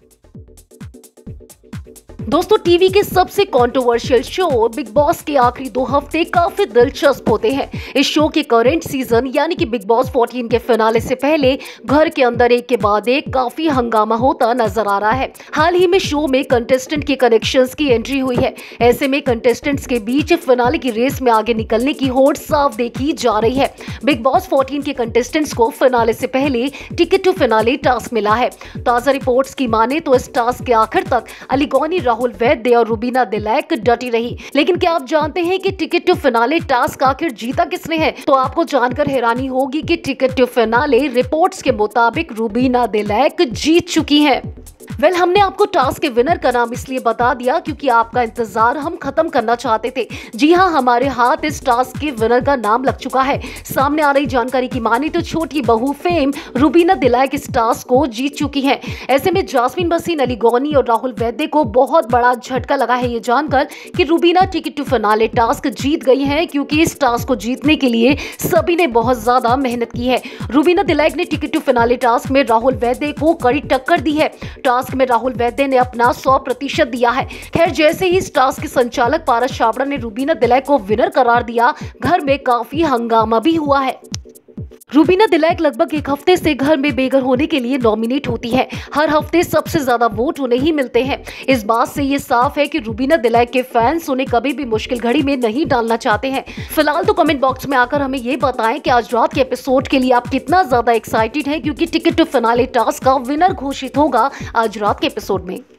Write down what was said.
दोस्तों, टीवी के सबसे कंट्रोवर्शियल शो बिग बॉस के आखिरी 2 हफ्ते काफी दिलचस्प होते हैं। इस शो के करंट सीजन यानी कि बिग बॉस 14 के फिनाले से पहले घर के अंदर एक के बाद एक काफी हंगामा होता नजर आ रहा है। हाल ही में शो में कंटेस्टेंट के कनेक्शंस की एंट्री हुई है। ऐसे में कंटेस्टेंट्स के बीच फिनाले की रेस में आगे निकलने की होड़ साफ देखी जा रही है। बिग बॉस 14 के कंटेस्टेंट्स को फिनाले से पहले टिकट टू फिनाले टास्क मिला है। ताजा रिपोर्ट्स की माने तो इस टास्क के आखिर तक अलीगोनी, राहुल वैद्य और रुबीना दिलैक डटी रही। लेकिन क्या आप जानते हैं कि टिकट टू फिनाले टास्क आखिर जीता किसने है? तो आपको जानकर हैरानी होगी कि टिकट टू फिनाले रिपोर्ट्स के मुताबिक रुबीना दिलैक जीत चुकी हैं। हमने आपको टास्क के विनर का नाम इसलिए बता दिया क्योंकि आपका इंतजार हम खत्म करना चाहते थे। जी हां, हमारे हाथ इस टास्क के विनर का नाम लग चुका है। सामने आ रही जानकारी की माने तो छोटी बहू फेम रुबीना दिलैक इस टास्क को जीत चुकी हैं। ऐसे में जास्मीन भसीन, अलीगोनी और राहुल वैद्य को बहुत बड़ा झटका लगा है ये जानकर कि Rubina ticket to finale task जीत गई है, क्योंकि इस टास्क को जीतने के लिए सभी ने बहुत ज्यादा मेहनत की है। रुबीना दिलैक ने टिकट टू फिनाले टास्क में राहुल वैद्य को कड़ी टक्कर दी है। टास्क में राहुल वैद्य ने अपना 100% दिया है। खैर, जैसे ही इस टास्क के संचालक पारस छाबड़ा ने रुबीना दिलैक को विनर करार दिया, घर में काफी हंगामा भी हुआ है। रुबीना दिलैक लगभग 1 हफ्ते से घर में बेघर होने के लिए नॉमिनेट होती है। हर हफ्ते सबसे ज्यादा वोट उन्हें ही मिलते हैं। इस बात से ये साफ है कि रुबीना दिलैक के फैंस उन्हें कभी भी मुश्किल घड़ी में नहीं डालना चाहते हैं। फिलहाल तो कमेंट बॉक्स में आकर हमें ये बताएं कि आज रात के एपिसोड के लिए आप कितना ज्यादा एक्साइटेड हैं, क्योंकि टिकट टू फिनाले टास्क का विनर घोषित होगा आज रात के एपिसोड में।